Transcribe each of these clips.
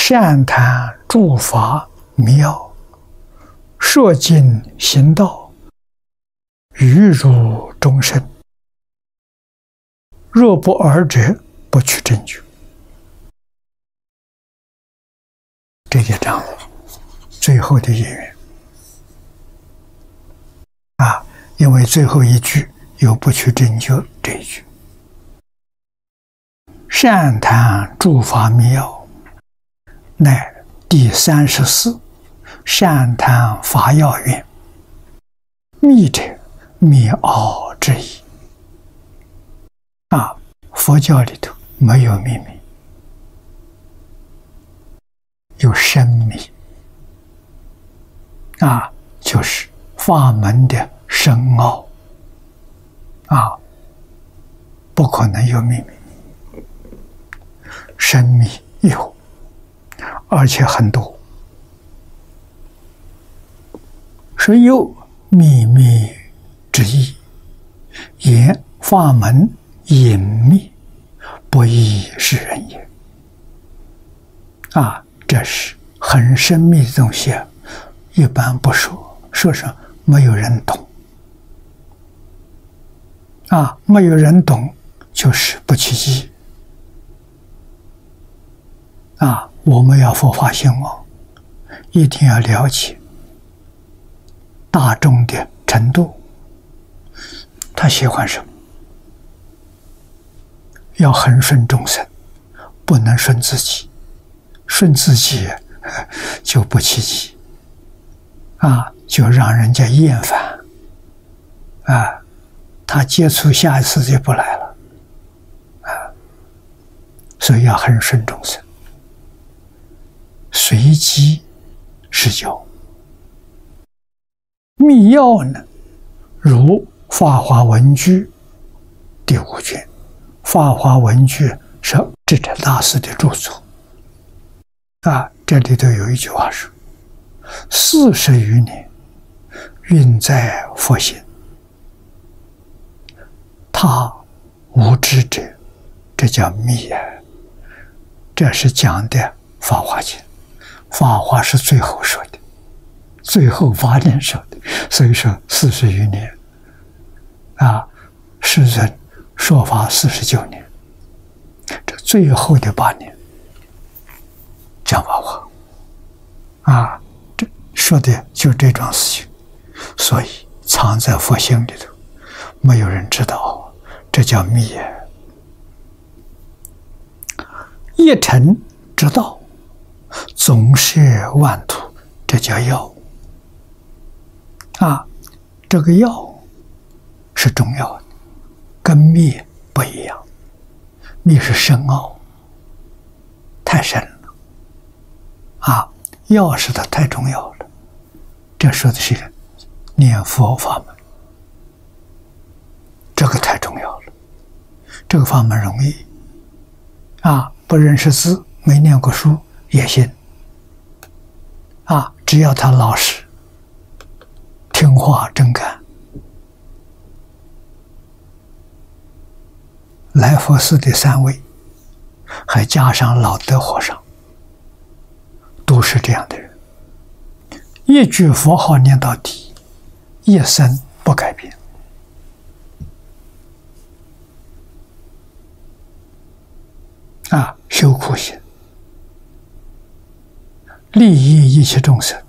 善谈诸法妙，摄尽行道，欲入众生。若不尔者，不取正觉。这一章最后的因缘因为最后一句有不取正觉这一句。善谈诸法妙，乃第34善谈法要愿。密者密奥之意。佛教里头没有秘密，有深密就是法门的深奥不可能有秘密，深密有，而且很多，是有秘密之意，言法门隐秘，不易示人也。这是很神秘的东西，一般不说，说上没有人懂。没有人懂，就是不起意。我们要佛法兴旺，一定要了解大众的程度，他喜欢什么。要恒顺众生，不能顺自己，顺自己就不起意就让人家厌烦他接触下一次就不来了所以要恒顺众生，随机施教。密要呢，如《法华文具》第5卷，《法华文具》是智者大师的著作这里头有一句话说：40余年运在佛心，他无知者，这叫密这是讲的《法华经》，法华是最后说的，最后8年说的，所以说40余年世尊说法49年，这最后的8年讲法华这说的就这桩事情，所以藏在佛心里头，没有人知道，这叫密一尘之道，总摄万土，这叫要这个要是重要的，跟密不一样。密是深奥，太深了要是它太重要了。这说的是念佛法门，这个太重要了。这个法门容易不认识字，没念过书也行只要他老实听话真干。来佛寺的3位还加上老德和尚，都是这样的人，一句佛号念到底，一生不改变修苦行，利益一切众生，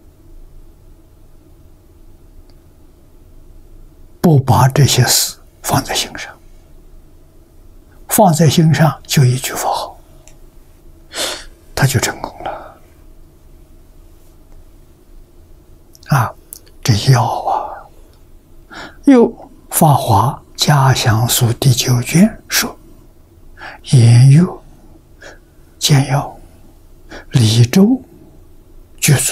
不把这些事放在心上，放在心上就一句佛号，他就成功了这要又《法华家详书》第9卷说：言有见要，离州具足，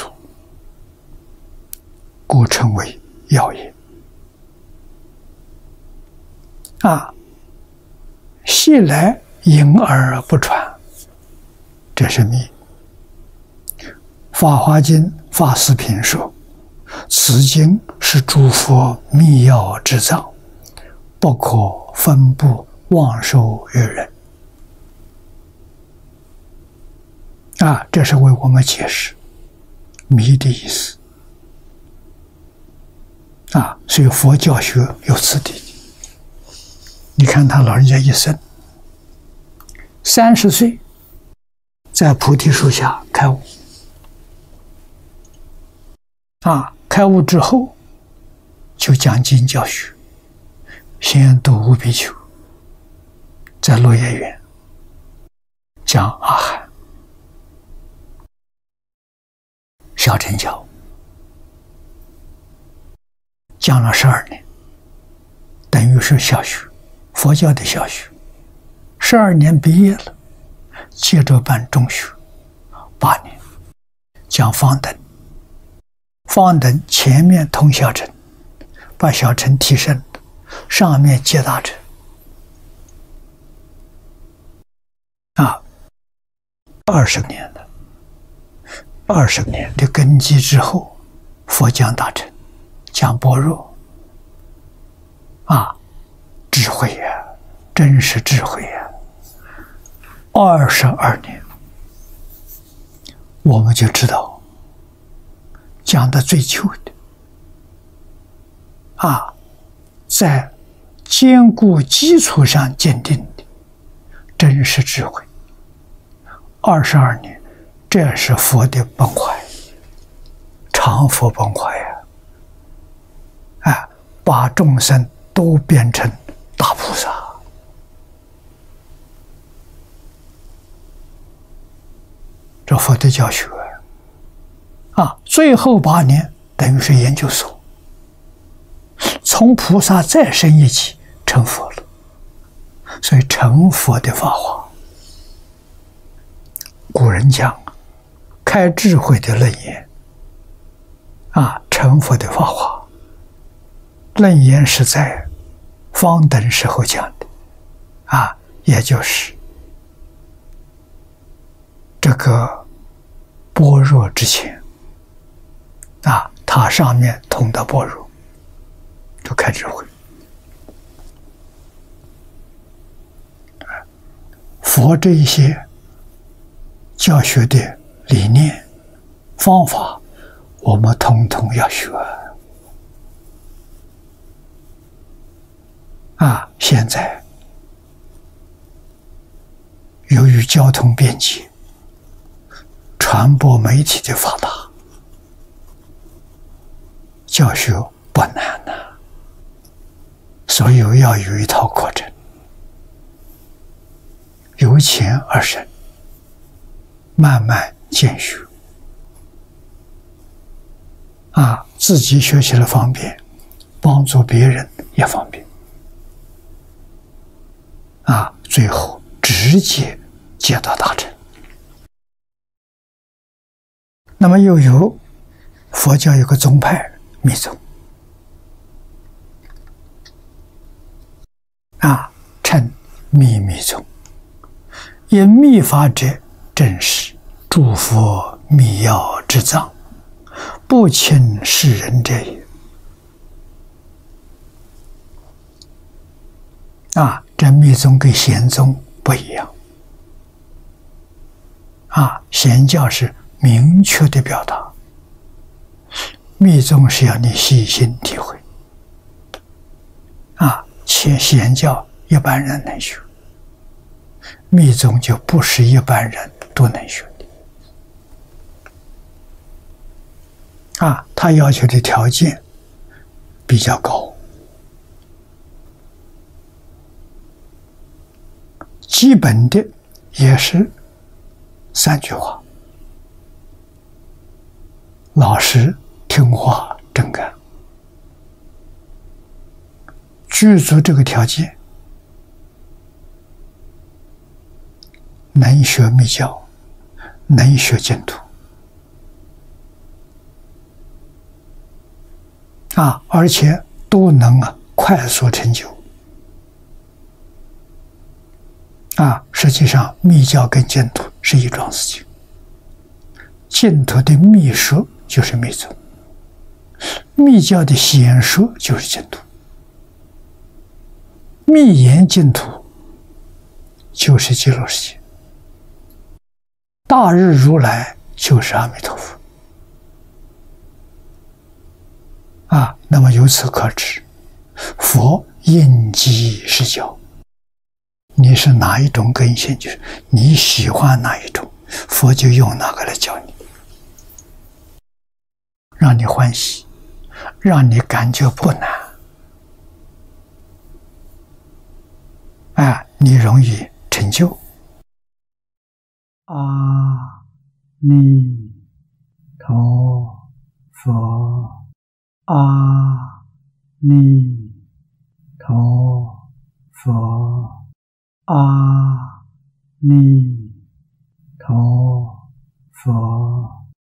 故称为要也昔来隐而不传，这是密。法华经法师品说：此经是诸佛密要之藏，不可分布妄授于人这是为我们解释密的意思。所以佛教学有此地。你看他老人家一生30岁，在菩提树下开悟。开悟之后就讲经教学，先度五比丘，在落叶园讲阿含、小乘教，讲了12年，等于是小学，佛教的小学。12年毕业了，接着办中学8年，讲方等。方等前面通小乘，把小乘提升，上面接大乘。20年了，20年的根基之后，佛讲大乘，讲般若，智慧呀，真是智慧呀。22年，我们就知道。讲的最久的在坚固基础上鉴定的真实智慧。22年，这是佛的本怀，常佛本怀把众生都变成大菩萨。这佛的教学。最后8年等于是研究所，从菩萨再升一级成佛了，所以成佛的法华。古人讲开智慧的楞严，成佛的法华。楞严是在方等时候讲的，也就是这个般若之前。它上面通到般若，就开智慧。佛这一些教学的理念、方法，我们统统要学。现在由于交通便捷，传播媒体的发达。教学不难所以要有一套课程，由浅而深，慢慢渐学。自己学习了方便，帮助别人也方便。最后直接接到大乘。那么又有佛教有个宗派。密宗称密宗，因密法者，正是诸佛密要之藏，不轻世人者也。这密宗跟显宗不一样。显教是明确的表达。密宗是要你细心体会，且显教一般人能学，密宗就不是一般人都能学的。他要求的条件比较高，基本的也是3句话：老实、听话、正干。具足这个条件，能学密教，能学净土。而且都能快速成就。实际上密教跟净土是一桩事情。净土的密说就是密宗，密教的显说就是净土，密言净土就是极乐世界。 大日如来就是阿弥陀佛啊。那么由此可知，佛应机施教。你是哪一种根性，就是你喜欢哪一种，佛就用哪个来教你，让你欢喜，让你感觉不难。你容易成就。阿弥陀佛，阿弥陀佛，阿